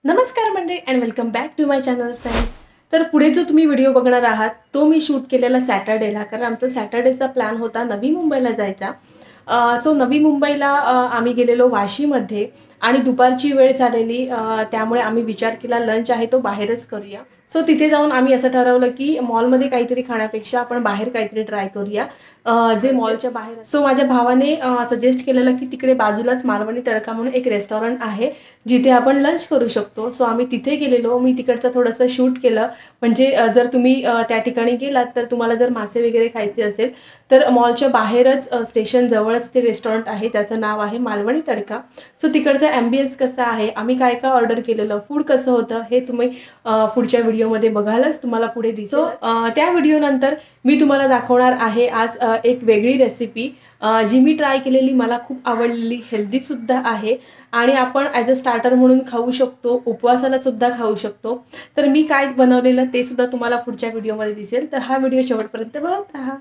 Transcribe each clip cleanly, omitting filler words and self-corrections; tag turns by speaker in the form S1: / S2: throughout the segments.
S1: नमस्कार मंडळी and welcome back to my channel friends. तर पुढे जो तुम्ही व्हिडिओ बघणार आहात तो मी शूट केलेला सॅटर्डेला, कारण आमचा सॅटर्डेचा प्लॅन होता नवी मुंबईला जायचा। सो नवी मुंबईला आम्ही गेलेलो वाशीमध्ये आणि दुपारची वेळ झालेली, त्यामुळे आम्ही विचार केला लंच आहे तो बाहेरच करूया। सो तिथे जाऊन आम्ही असं ठरवलं की मॉलमध्ये काहीतरी खाण्यापेक्षा आपण बाहेर काहीतरी ट्राय करूया, जे मॉलच्या बाहेर। सो माझ्या भावाने सजेस्ट केलेलं की तिकडे बाजूलाच मालवणी तडका म्हणून एक रेस्टॉरंट आहे जिथे आपण लंच करू शकतो। सो आम्ही तिथे गेलेलो। मी तिकडचं थोडंसं शूट केलं, म्हणजे जर तुम्ही त्या ठिकाणी गेलात तर तुम्हाला जर मासे वगैरे खायचे असेल तर मॉलच्या बाहेरच स्टेशन जवळच ते रेस्टॉरंट आहे, त्याचं नाव आहे मालवणी तडका। सो तिकडचा ॲम्बियन्स कसा आहे, आम्ही काय काय ऑर्डर केलेलं, फूड कसं होतं हे तुम्ही पुढच्या व्हिडिओमध्ये बघालच, तुम्हाला पुढे दिसो। त्या व्हिडिओनंतर मी तुम्हाला दाखवणार आहे आज एक वेगळी रेसिपी जी मी ट्राय केलेली, मला खूप आवडलेली, हेल्दीसुद्धा आहे आणि आपण ॲज अ स्टार्टर म्हणून खाऊ शकतो, उपवासाला सुद्धा खाऊ शकतो। तर मी काय बनवलेलं ते सुद्धा तुम्हाला पुढच्या व्हिडिओमध्ये दिसेल, तर हा व्हिडिओ शेवटपर्यंत बघत राहा।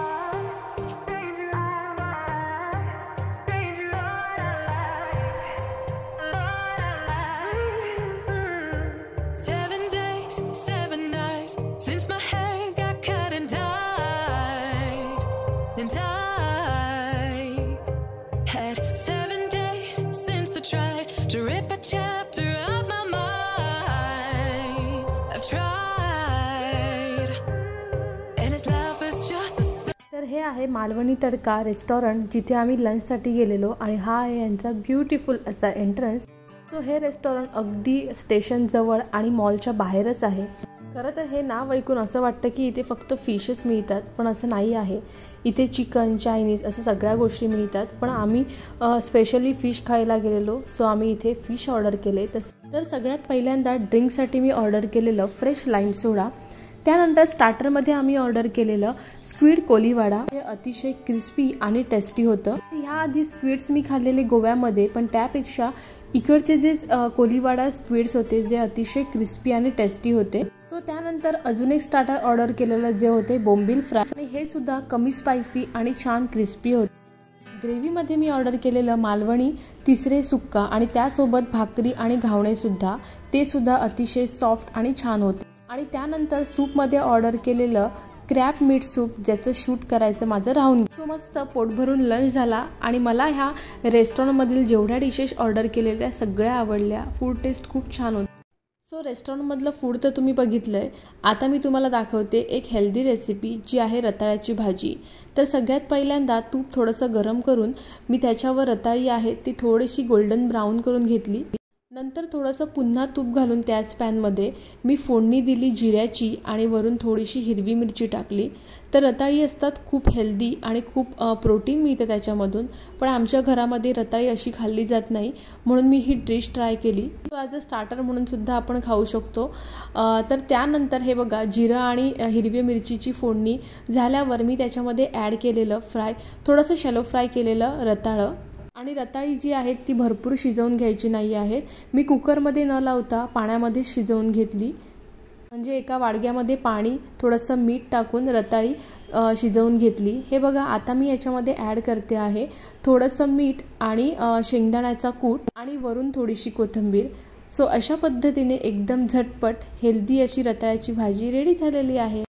S1: तर हे आहे मालवणी तडका रेस्टॉरंट, जिथे आम्ही लंचसाठी गेलेलो आणि हा आहे यांचा ब्युटिफुल असा एंट्रन्स। सो हे रेस्टॉरंट अगदी स्टेशन जवळ आणि मॉलच्या बाहेरच आहे। खरं तर हे नाव ऐकून असं वाटतं की इथे फक्त फिशच मिळतात, पण असं नाही आहे। इथे चिकन, चायनीज असं सगळ्या गोष्टी मिळतात, पण आम्ही स्पेशली फिश खायला गेलेलो। सो आम्ही इथे फिश ऑर्डर केले। तर सगळ्यात पहिल्यांदा ड्रिंकसाठी मी ऑर्डर केलेलं फ्रेश लाईम सोडा। त्यानंतर स्टार्टरमध्ये आम्ही ऑर्डर केलेलं स्क्विड कोलीवाडा, हे अतिशय क्रिस्पी आणि टेस्टी होतं। ह्याआधी स्क्विड्स मी खाल्लेले गोव्यामध्ये, पण त्यापेक्षा इकडचे जे कोलीवाडा स्क्विड्स होते जे अतिशय क्रिस्पी आणि टेस्टी होते। सो त्यानंतर अजून एक स्टार्टर ऑर्डर केलेलं जे होते बोंबील फ्राय, आणि हे सुद्धा कमी स्पायसी आणि छान क्रिस्पी होते। ग्रेव्हीमध्ये मी ऑर्डर केलेलं मालवणी तिसरे सुक्का आणि त्यासोबत भाकरी आणि घावणे सुद्धा, ते सुद्धा अतिशय सॉफ्ट आणि छान होते। आणि त्यानंतर सूपमध्ये ऑर्डर केलेलं क्रॅब मीट सूप, ज्याचं शूट करायचं माझं राहून। सो मस्त पोटभरून लंच झाला आणि मला ह्या रेस्टॉरंटमधील जेवढ्या डिशेस ऑर्डर केलेल्या सगळ्या आवडल्या। फूड टेस्ट खूप छान होती। सो रेस्टॉरंटमधलं फूड तर तुम्ही बघितलं आहे, आता मी तुम्हाला दाखवते एक हेल्दी रेसिपी जी आहे रताळ्याची भाजी। तर सगळ्यात पहिल्यांदा तूप थोडंसं गरम करून मी त्याच्यावर रताळी आहे ती थोडीशी गोल्डन ब्राऊन करून घेतली। नंतर थोडंसं पुन्हा तूप घालून त्याच पॅनमध्ये मी फोडणी दिली जिऱ्याची आणि वरून थोडीशी हिरवी मिरची टाकली। तर रताळी असतात खूप हेल्दी आणि खूप प्रोटीन मिळतं त्याच्यामधून, पण आमच्या घरामध्ये रताळी अशी खाल्ली जात नाही, म्हणून मी ही डिश ट्राय केली। तो ॲज अ स्टार्टर म्हणून सुद्धा आपण खाऊ शकतो। तर त्यानंतर हे बघा, जिरं आणि हिरवी मिरचीची फोडणी झाल्यावर मी त्याच्यामध्ये ॲड केलेलं थोडंसं शॅलो फ्राय केलेलं रताळं। आणि रताळी जी आहेत ती भरपूर शिजवून घ्यायची नाही आहेत, मी कुकरमध्ये न लावता पाण्यामध्ये शिजवून घेतली। म्हणजे एका वाडग्यामध्ये पाणी, थोडंसं मीठ टाकून रताळी शिजवून घेतली। हे बघा, आता मी याच्यामध्ये ॲड करते आहे थोडंसं मीठ आणि शेंगदाण्याचा कूट आणि वरून थोडीशी कोथिंबीर। सो अशा पद्धतीने एकदम झटपट हेल्दी अशी रताळ्याची भाजी रेडी झालेली आहे।